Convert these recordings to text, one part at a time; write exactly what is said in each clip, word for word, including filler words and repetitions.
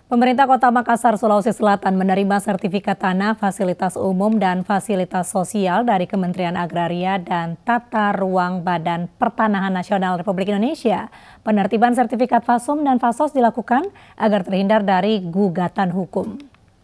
Pemerintah Kota Makassar, Sulawesi Selatan menerima sertifikat tanah, fasilitas umum, dan fasilitas sosial dari Kementerian Agraria dan Tata Ruang Badan Pertanahan Nasional Republik Indonesia. Penertiban sertifikat Fasum dan Fasos dilakukan agar terhindar dari gugatan hukum.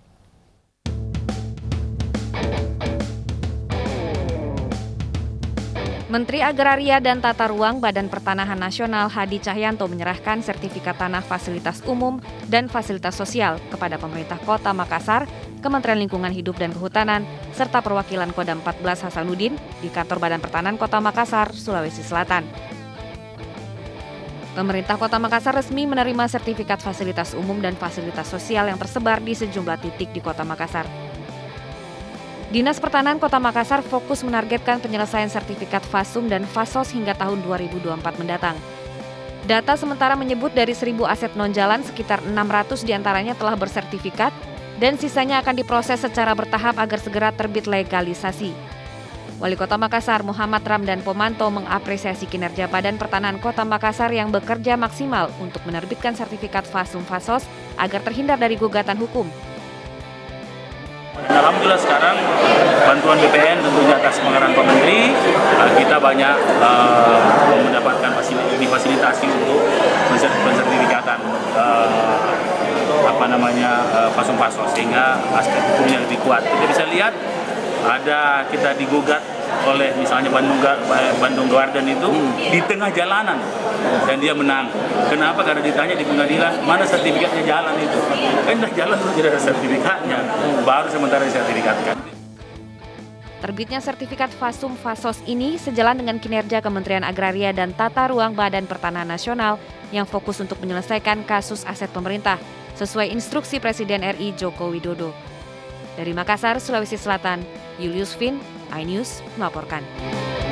Menteri Agraria dan Tata Ruang Badan Pertanahan Nasional Hadi Cahyanto menyerahkan sertifikat tanah fasilitas umum dan fasilitas sosial kepada pemerintah Kota Makassar, Kementerian Lingkungan Hidup dan Kehutanan, serta perwakilan Kodam empat belas Hasanuddin di kantor Badan Pertanahan Kota Makassar, Sulawesi Selatan. Pemerintah Kota Makassar resmi menerima sertifikat fasilitas umum dan fasilitas sosial yang tersebar di sejumlah titik di Kota Makassar. Dinas Pertanahan Kota Makassar fokus menargetkan penyelesaian sertifikat Fasum dan Fasos hingga tahun dua ribu dua puluh empat mendatang. Data sementara menyebut dari seribu aset non-jalan, sekitar enam ratus diantaranya telah bersertifikat dan sisanya akan diproses secara bertahap agar segera terbit legalisasi. Wali Kota Makassar Muhammad Ramdan Pomanto mengapresiasi kinerja Badan Pertanahan Kota Makassar yang bekerja maksimal untuk menerbitkan sertifikat Fasum Fasos agar terhindar dari gugatan hukum. Alhamdulillah sekarang bantuan B P N tentunya atas pengarahan Pak Menteri, kita banyak uh, mendapatkan fasilitasi, fasilitasi untuk pensertifikatan uh, apa namanya uh, Fasum Fasos, sehingga aspek hukumnya lebih kuat. Kita bisa lihat ada kita digugat oleh misalnya Bandung Bandung Garden itu di tengah jalanan dan dia menang. Kenapa? Karena ditanya di pengadilan mana sertifikatnya jalan itu. Kan dah jalan itu tidak ada sertifikatnya, baru sementara disertifikatkan. Terbitnya sertifikat Fasum Fasos ini sejalan dengan kinerja Kementerian Agraria dan Tata Ruang Badan Pertanahan Nasional yang fokus untuk menyelesaikan kasus aset pemerintah sesuai instruksi Presiden R I Joko Widodo. Dari Makassar, Sulawesi Selatan, Julius Vin, iNews melaporkan.